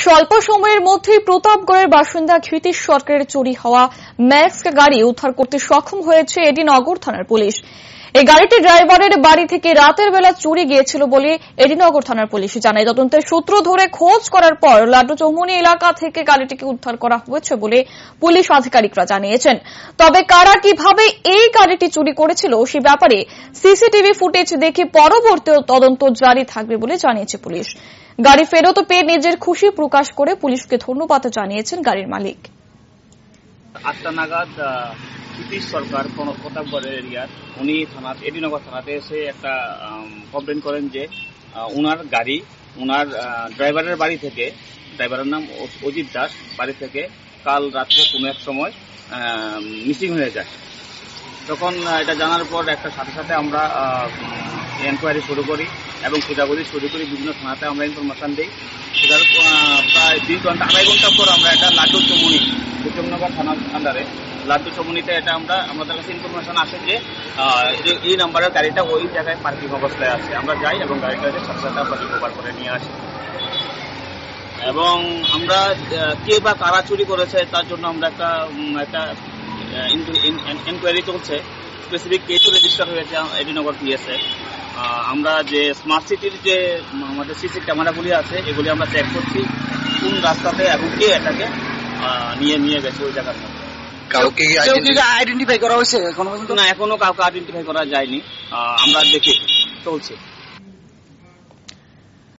স্বল্প সময়ের মধ্যেই প্রতাপগড়ের বাসিন্দা ক্ষিতীশ সরকারের চুরি হওয়া ম্যাক্স গাড়ি উদ্ধার করতে সক্ষম হয়েছে এডিনগর থানার পুলিশ। এই গাড়িটি ড্রাইভারের বাড়ি থেকে রাতের বেলা চুরি গিয়েছিল বলে এডিনগর থানার পুলিশ জানায়। তদন্তের সূত্র ধরে খোঁজ করার পর লাড্ডু চৌমুহনী এলাকা থেকে গাড়িটিকে উদ্ধার করা হয়েছে বলে পুলিশ আধিকারিকরা জানিয়েছেন। তবে কারা কিভাবে এই গাড়িটি চুরি করেছিল সে ব্যাপারে সিসিটিভি ফুটেজ দেখে পরবর্তী তদন্ত জারি থাকবে বলে জানিয়েছে পুলিশ। গাড়ি ফেরত পেয়ে নিজের খুশি প্রকাশ করে পুলিশকে ধন্যবাদ জানিয়েছেন গাড়ির মালিক। 8টা নাগাদ ক্ষিতীশ সরকার প্রতাপগড়ের এরিয়ার উনি এডিনগর থানাতে এসে একটা কমপ্লেন করেন যে উনার গাড়ি উনার ড্রাইভারের বাড়ি থেকে, ড্রাইভারের নাম অজিত দাস, বাড়ি থেকে কাল রাত্রে কোনো এক সময় মিসিং হয়ে যায়। তখন এটা জানার পর সাথে সাথে আমরা এনকোয়ারি শুরু করি এবং খোঁজাখুঁজি শুরু করি। বিভিন্ন থানাতে আমরা ইনফরমেশন দিই। সেটার প্রায় 2 ঘন্টা 2.5 ঘন্টা পর আমরা এটা লাড্ডু চৌমুহনী কুতুবনগর থানার আন্ডারে লাড্ডু চৌমুহনীতে আমাদের কাছে ইনফরমেশন আসে যে এই নাম্বারের গাড়িটা ওই জায়গায় পার্কিং অবস্থায় আছে। আমরা যাই এবং গাড়িটা সাথে সাথে আমরা রিকভার করে নিয়ে আসি এবং আমরা কে বা কারা চুরি করেছে তার জন্য আমরা একটা এনকোয়ারি চলছে। স্পেসিফিক কেসও রেজিস্টার হয়েছে এডিনগর পিএসএ। আমরা যে স্মার্ট সিটির যে আমাদের সিসি ক্যামেরাগুলি আছে এগুলি আমরা চেক করছি কোন রাস্তাতে এবং কে এটাকে নিয়ে গেছে ওই জায়গার মধ্যে। কাউকে আইডেন্টিফাই করা হয়েছে? না, এখনো কাউকে আইডেন্টিফাই করা যায়নি। আমরা দেখি চলছে।